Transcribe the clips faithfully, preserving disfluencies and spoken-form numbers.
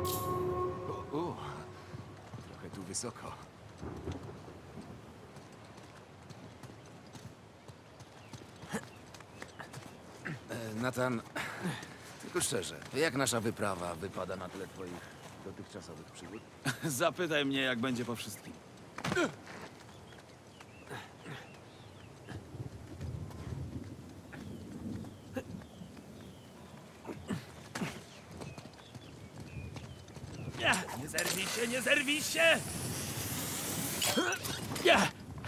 U, u, trochę tu wysoko. E, Nathan, tylko szczerze, jak nasza wyprawa wypada na tle twoich dotychczasowych przygód? Zapytaj mnie, jak będzie po wszystkim. Nie, nie zerwij się, nie zerwij się! Nie,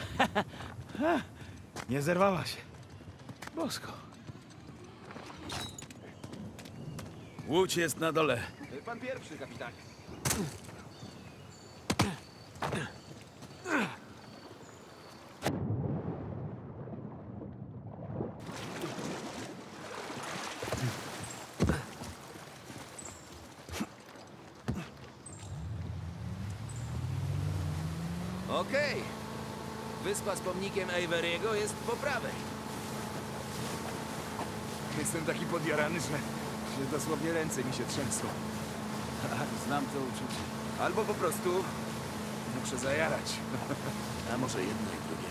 nie zerwała się. Bosko. Łódź jest na dole. Pan pierwszy, kapitanie. Okej. Wyspa z pomnikiem Avery'ego jest po prawej. Jestem taki podjarany, że, że dosłownie ręce mi się trzęsą. Znam to uczucie. Albo po prostu muszę zajarać. A może jedno i drugie.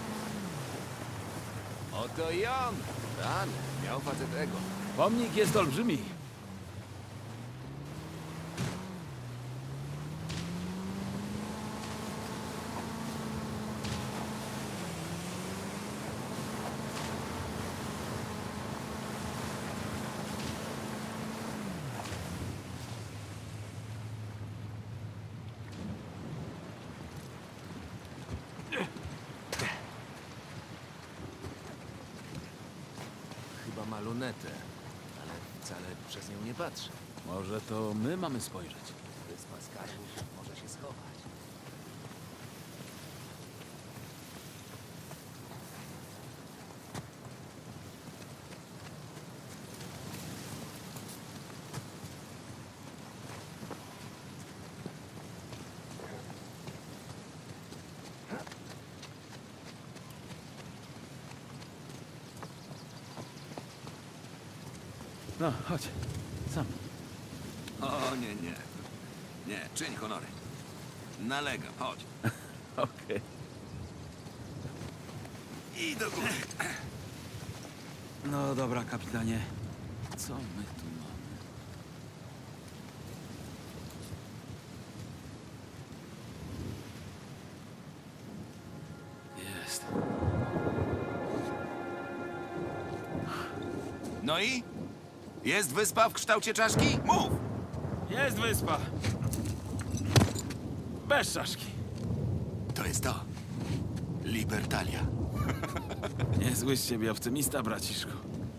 Oto i on! Dan, miał facet ego. Pomnik jest olbrzymi. Chyba ma lunetę, ale wcale przez nią nie patrzy. Może to my mamy spojrzeć. Wyspa skarbów może się schować. No, chodź. Sam. O, nie, nie. Nie, czyń honory. Nalegam, chodź. Okej. I do góry. No dobra, kapitanie. Co my tu mamy? Jest. No i? Jest wyspa w kształcie czaszki? Mów! Jest wyspa. Bez czaszki. To jest to. Libertalia. Niezły z ciebie optymista, braciszku.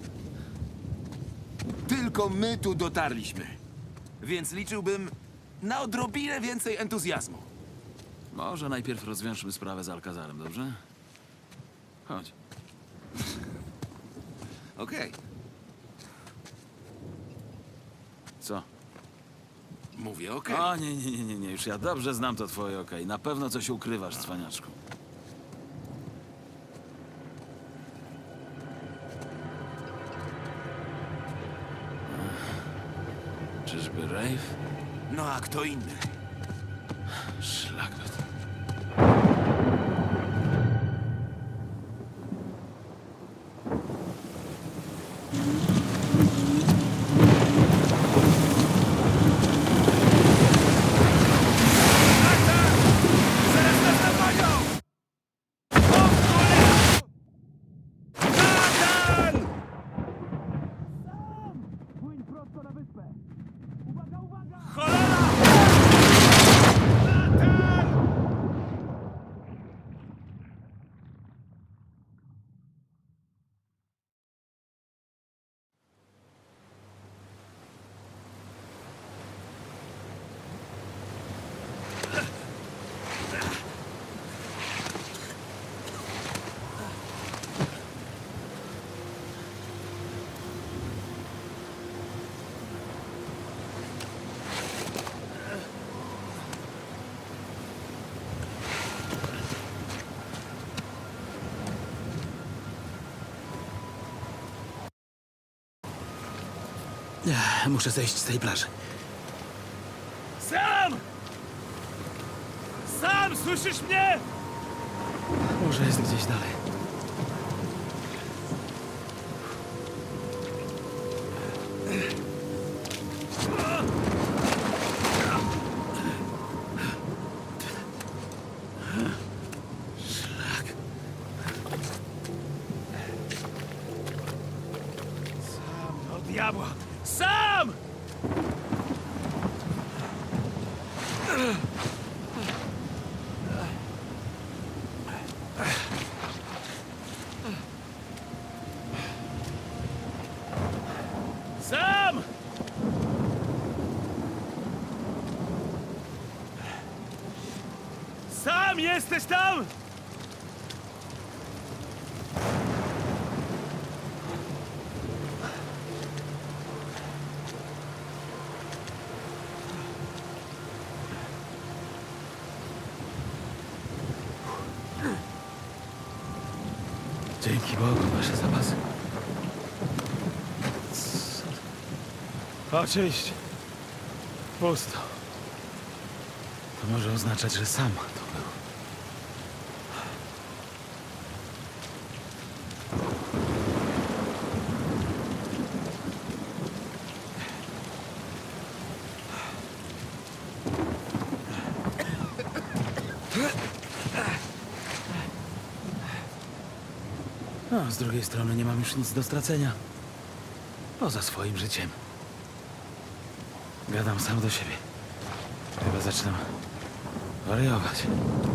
Tylko my tu dotarliśmy. Więc liczyłbym na odrobinę więcej entuzjazmu. Może najpierw rozwiążmy sprawę z Alcazarem, dobrze? Chodź. Okej. Co? Mówię okej. O, nie, nie, nie, nie, nie, już ja dobrze znam to twoje okej. Na pewno coś ukrywasz, cwaniaczku. Czyżby Rafe? No a kto inny? Szlakbet. Muszę zejść z tej plaży. Sam! Sam, słyszysz mnie? Może jest gdzieś dalej. Szlak. Sam, do diabła! Sam! Sam! Sam, jesteś tam? Dzięki Bogu, nasze zapasy. Oczywiście. Pusto. To może oznaczać, że sam to był. No, z drugiej strony nie mam już nic do stracenia. Poza swoim życiem. Gadam sam do siebie. Chyba zaczynam wariować.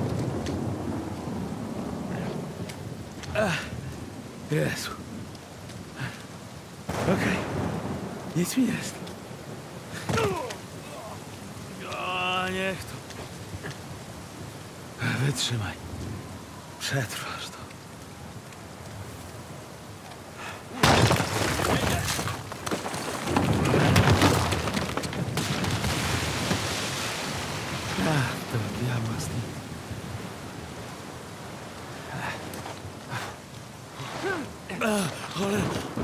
Ach, Jezu. Okej. Nic mi jest. O, niech to. Wytrzymaj. Przetrwasz to. Ach, to diabła z nim. Ach, cholera.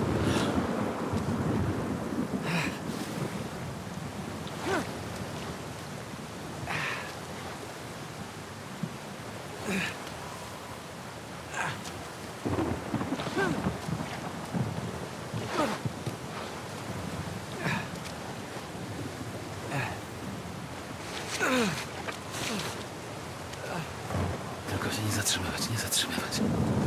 Tylko się nie zatrzymywać, nie zatrzymywać.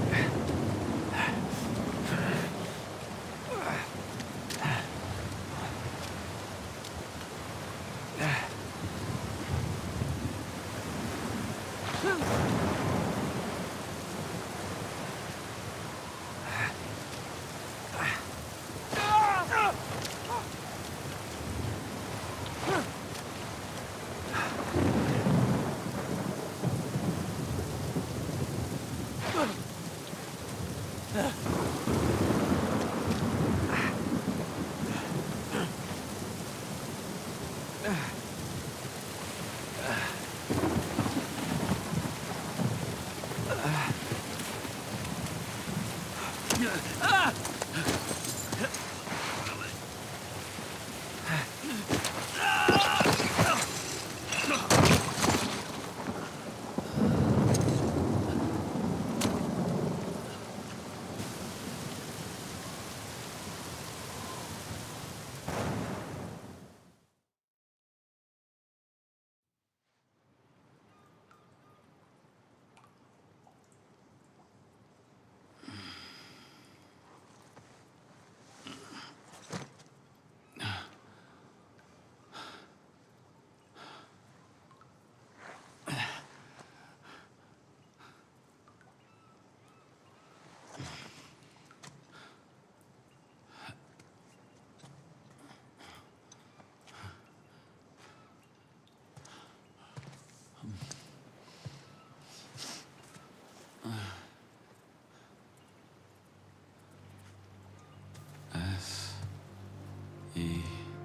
I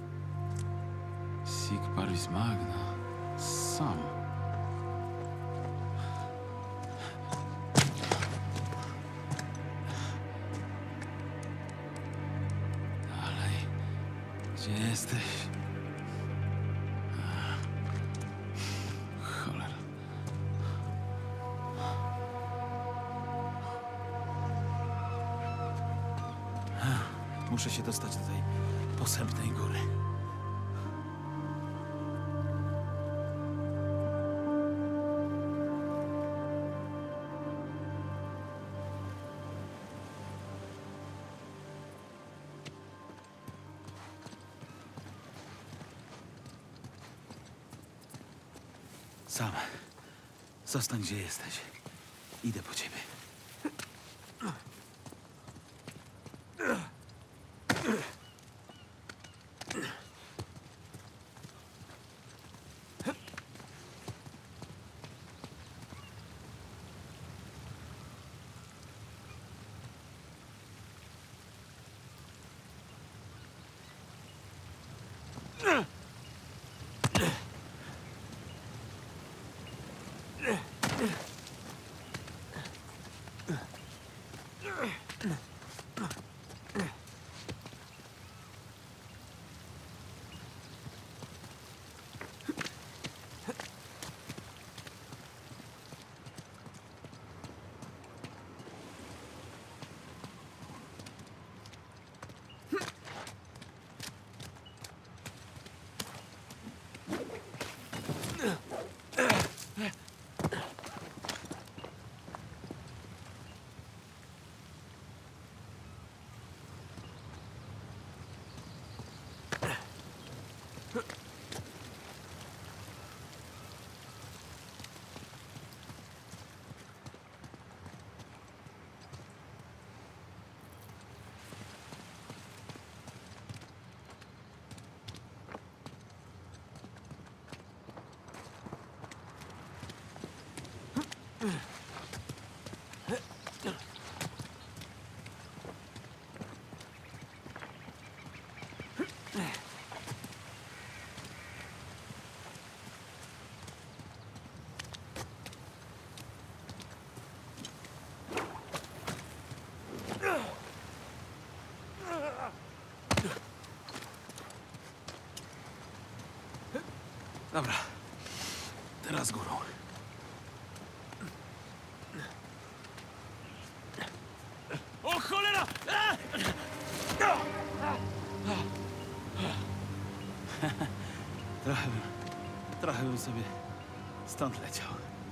Sic Parvis Magna. Sam. Dalej. Gdzie jesteś? Muszę się dostać do tej posępnej góry. Sam. Zostań, gdzie jesteś. Idę po ciebie. Dobra. Teraz górą. O cholera! A! Trochę bym... Trochę bym sobie stąd leciał.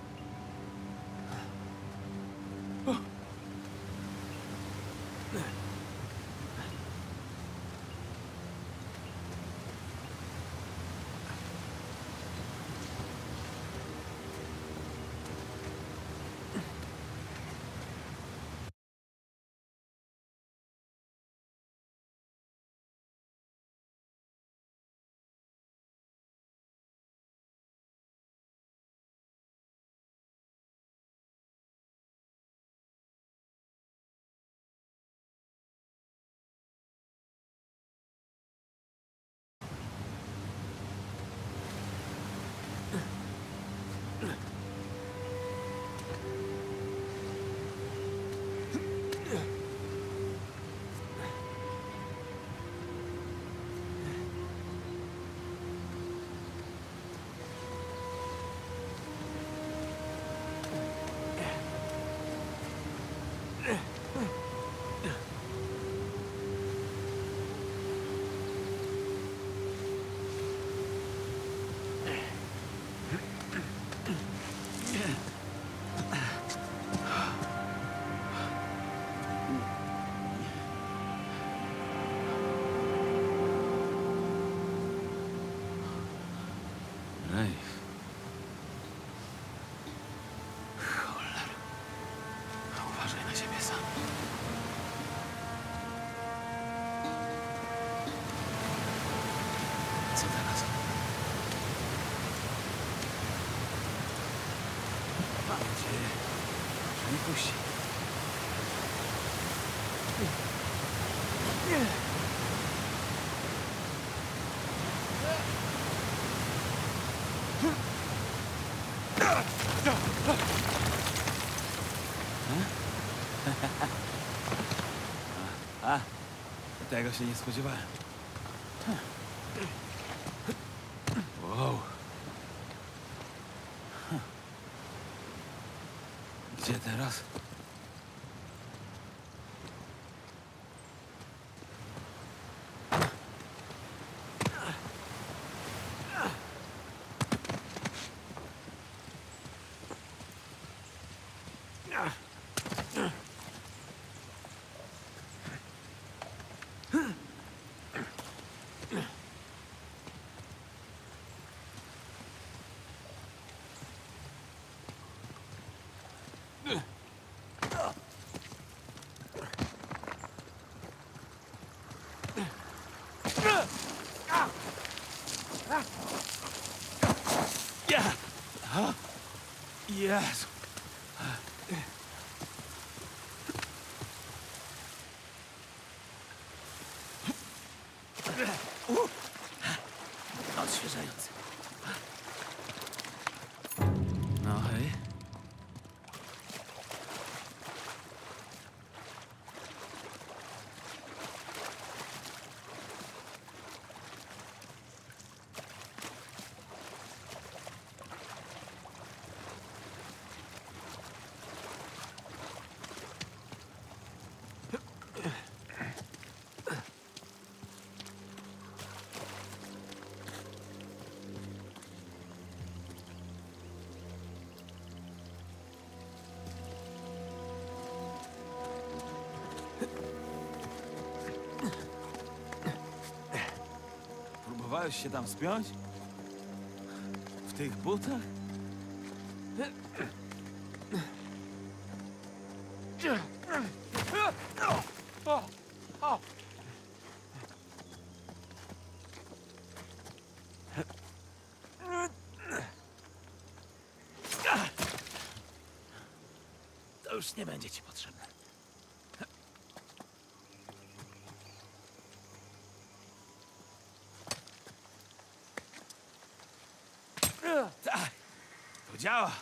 Ej. Cholera. Uważaj na siebie sam. Co teraz? Mam nadzieję, że nie puści. A, tego się nie spodziewałem. Wow. Gdzie teraz? Ja! Ha! Jezu! Odświeżający. No hej. Próbowałeś się tam wspiąć? W tych butach? To już nie będzie ci potrzebne. Tak, to działa.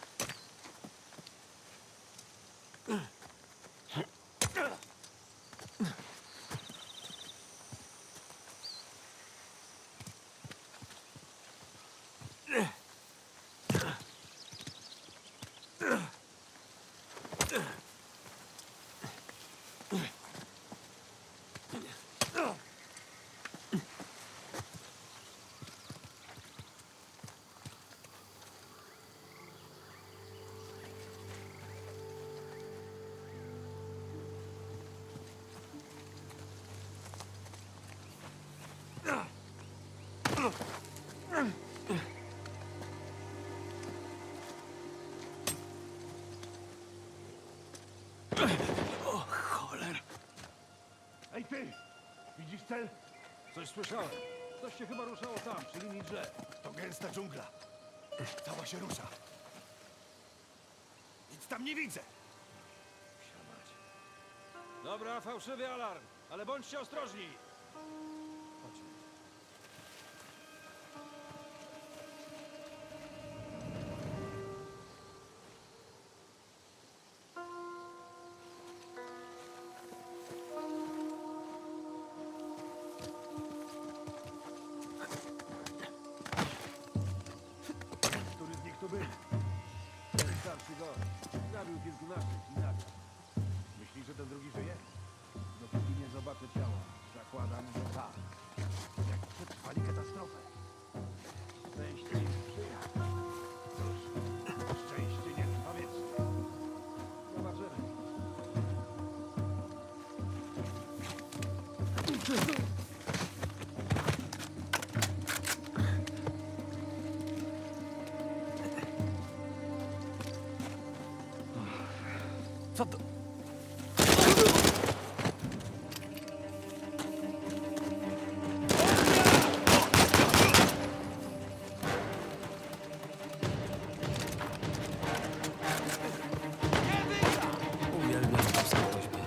O cholera. Ej ty! Widzisz cel? Coś słyszałem. Coś się chyba ruszało tam, przy linii drzew. To gęsta dżungla. Cała się rusza. Nic tam nie widzę. Siadać. Dobra, fałszywy alarm, ale bądźcie ostrożni. Chodźmy. Który z nich to był? Ten starszy gość. Zabił kilkunastu i nagle. Myślisz, że ten drugi żyje? Dopóki nie zobaczę ciała, zakładam, że tak. Jak przetrwali katastrofę. Szczęście nie sprzyja. Cóż, szczęście nie trwa wiecznie. Zobaczymy. Co to? Uwielbiam morskie koźby.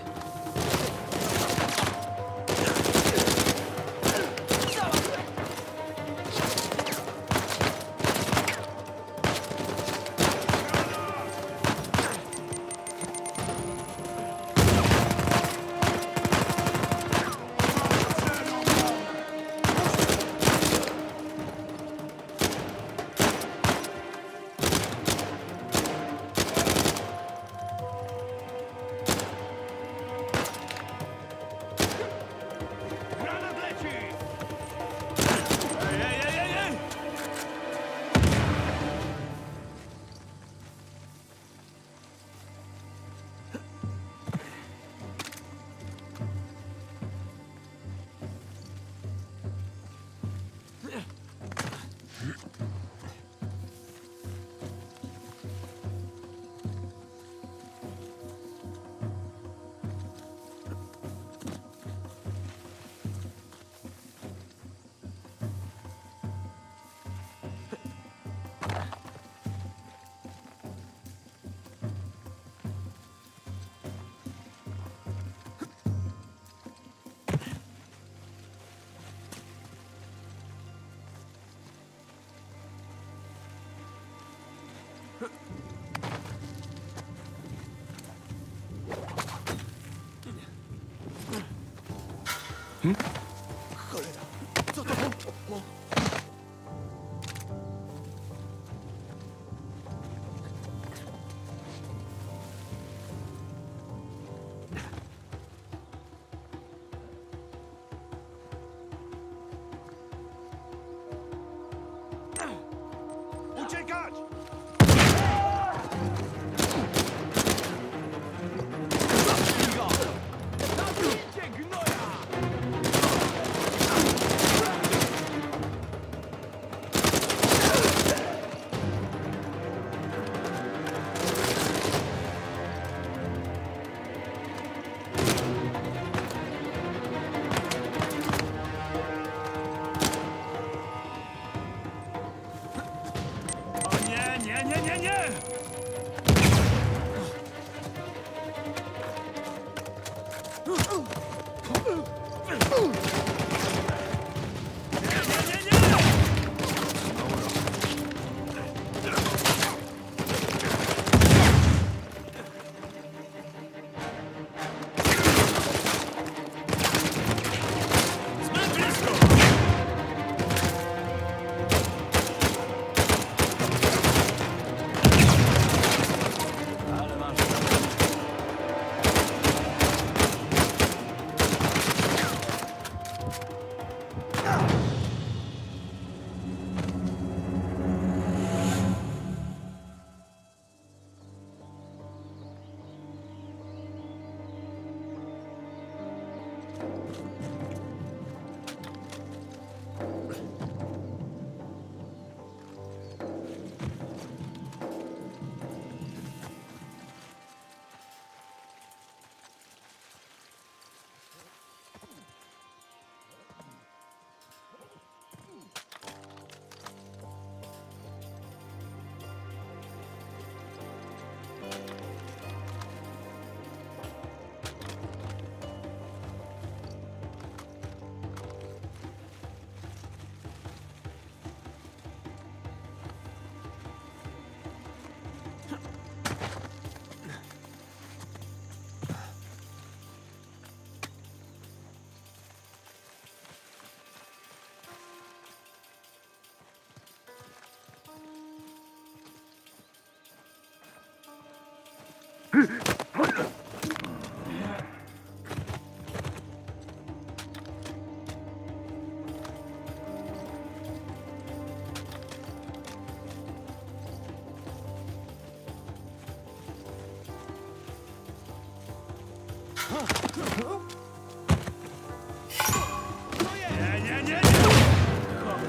Nie, nie, nie, nie! Nie, nie, nie! Zbyt blisko! Ale masz... Nie, nie, nie, nie!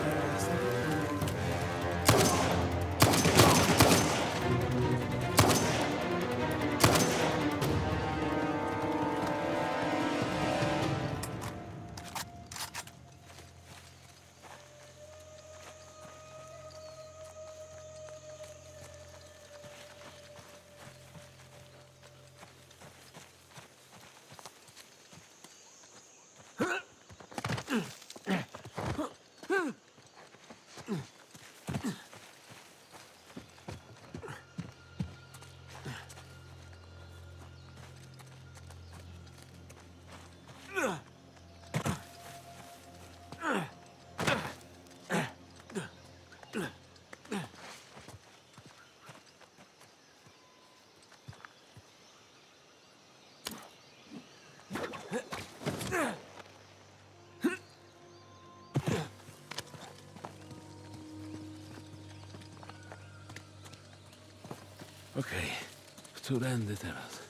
Okej, którędy teraz?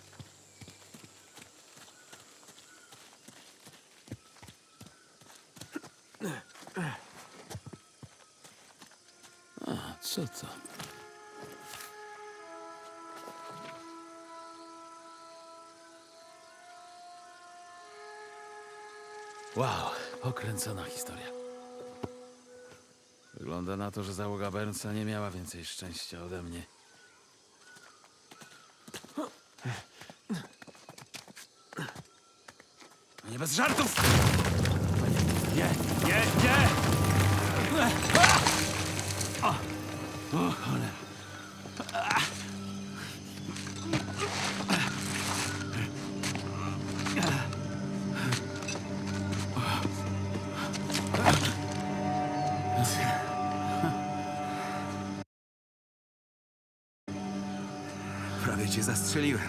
A, co to? Wow, okręcona historia. Wygląda na to, że załoga Burnsa nie miała więcej szczęścia ode mnie. Nie bez żartów! Nie, nie, nie! O cholera. Prawie cię zastrzeliłem.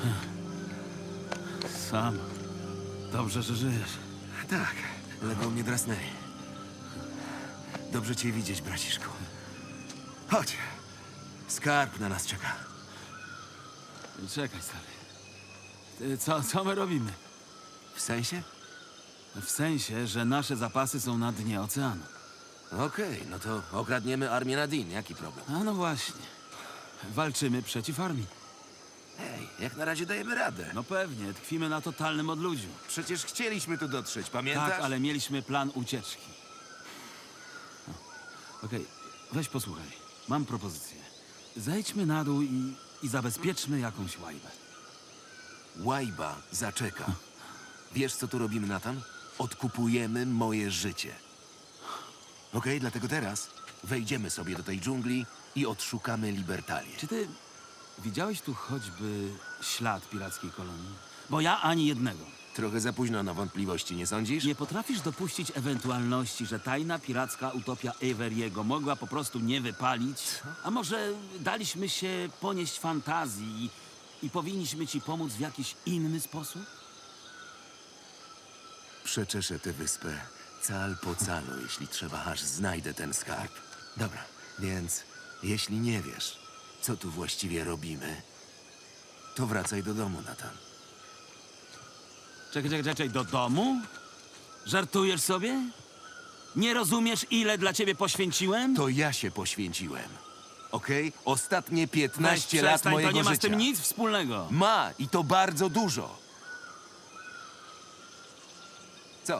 Sam. Dobrze, że żyjesz. Tak, ledwo mnie drasnęli. Dobrze cię widzieć, braciszku. Chodź. Skarb na nas czeka. Czekaj, stary. Ty, Co, co my robimy? W sensie? W sensie, że nasze zapasy są na dnie oceanu. Okej, no to okradniemy armię Nadine. Jaki problem? A no właśnie. Walczymy przeciw armii. Hej, jak na razie dajemy radę. No pewnie, tkwimy na totalnym odludziu. Przecież chcieliśmy tu dotrzeć, pamiętasz? Tak, ale mieliśmy plan ucieczki. No. Okej, weź posłuchaj. Mam propozycję. zejdźmy na dół i, i zabezpieczmy jakąś łajbę. Łajba zaczeka. Wiesz, co tu robimy, Nathan? Odkupujemy moje życie. Okej, dlatego teraz wejdziemy sobie do tej dżungli i odszukamy Libertalię. Czy ty widziałeś tu choćby ślad pirackiej kolonii? Bo ja ani jednego. Trochę za późno na wątpliwości, nie sądzisz? Nie potrafisz dopuścić ewentualności, że tajna piracka utopia Averiego mogła po prostu nie wypalić? A może daliśmy się ponieść fantazji i, i powinniśmy ci pomóc w jakiś inny sposób? Przeczeszę tę wyspę cal po calu, jeśli trzeba, aż znajdę ten skarb. Dobra, więc jeśli nie wiesz, co tu właściwie robimy, to wracaj do domu, Nathan. Czekaj, czekaj, czekaj, do domu? Żartujesz sobie? Nie rozumiesz, ile dla ciebie poświęciłem? To ja się poświęciłem. Okej? Ostatnie piętnaście Weź, lat przestań, mojego to nie ma z życia. tym nic wspólnego. Ma i to bardzo dużo. Co?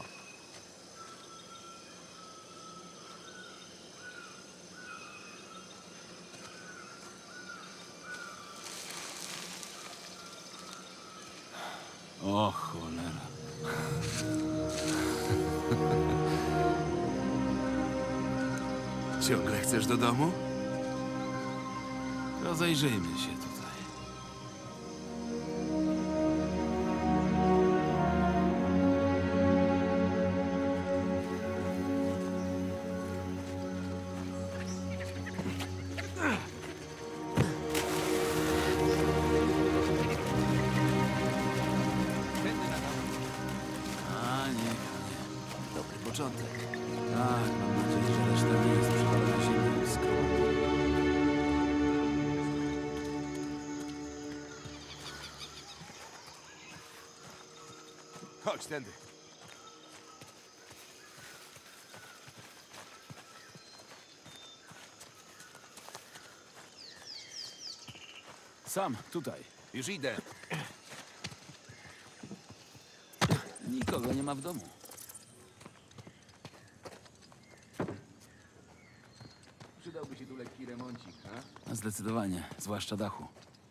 O cholera. Ciągle chcesz do domu? Rozejrzyjmy się tutaj. A, nie, nie. Dobry początek. Tak, mam nadzieję, że reszta nie jest przywalona ziemią z koło. Chodź tędy. Sam, tutaj. Już idę. Nikogo nie ma w domu. Przydałby się tu lekki remoncik, a? A zdecydowanie, zwłaszcza dachu.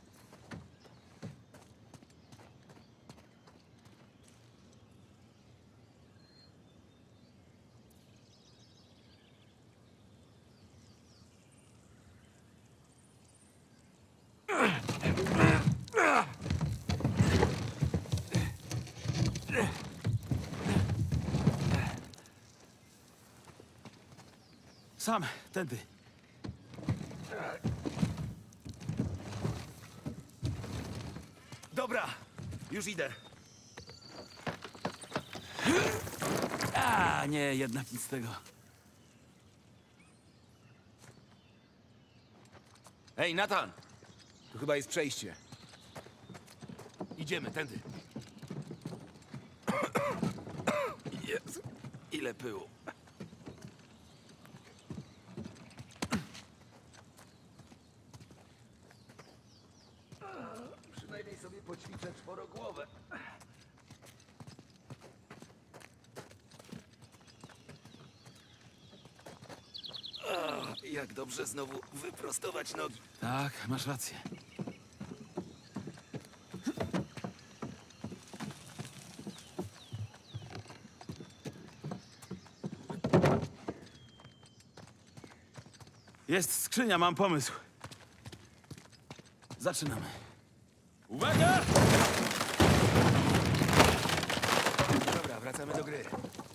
Sam, tędy. Dobra, już idę. A, nie, jednak nic z tego. Ej, Nathan! Tu chyba jest przejście. Idziemy, tędy. Jezu, ile pyłu. Przynajmniej sobie poćwiczę czworogłowę. Jak dobrze znowu wyprostować nogi. Tak, masz rację. Jest skrzynia, mam pomysł. Zaczynamy. Uwaga! Dobra, wracamy do gry.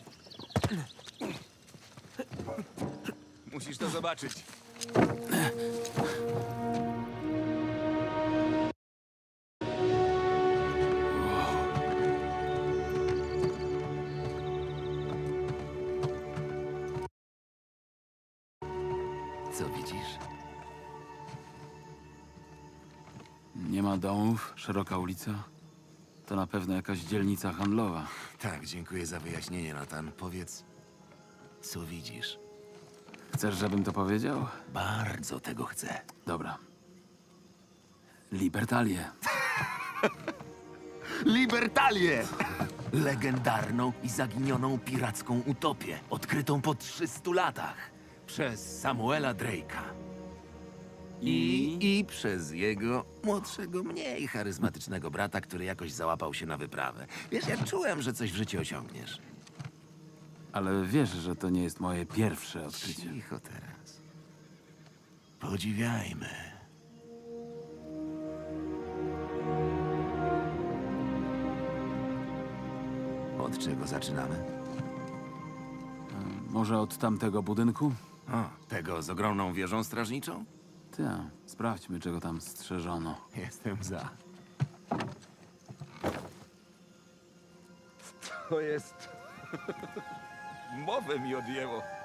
Musisz to zobaczyć. Co widzisz? Nie ma domów, szeroka ulica. To na pewno jakaś dzielnica handlowa. Tak, dziękuję za wyjaśnienie, Nathan. Powiedz, co widzisz? Chcesz, żebym to powiedział? Bardzo tego chcę. Dobra. Libertalię. Libertalię! Legendarną i zaginioną piracką utopię, odkrytą po trzystu latach przez Samuela Drake'a. I, I przez jego młodszego, mniej charyzmatycznego brata, który jakoś załapał się na wyprawę. Wiesz, ja czułem, że coś w życiu osiągniesz. Ale wiesz, że to nie jest moje pierwsze odkrycie. Cicho teraz. Podziwiajmy. Od czego zaczynamy? Może od tamtego budynku? O, tego z ogromną wieżą strażniczą? Tak, sprawdźmy, czego tam strzeżono. Jestem za. To jest... Mowę mi odjęło.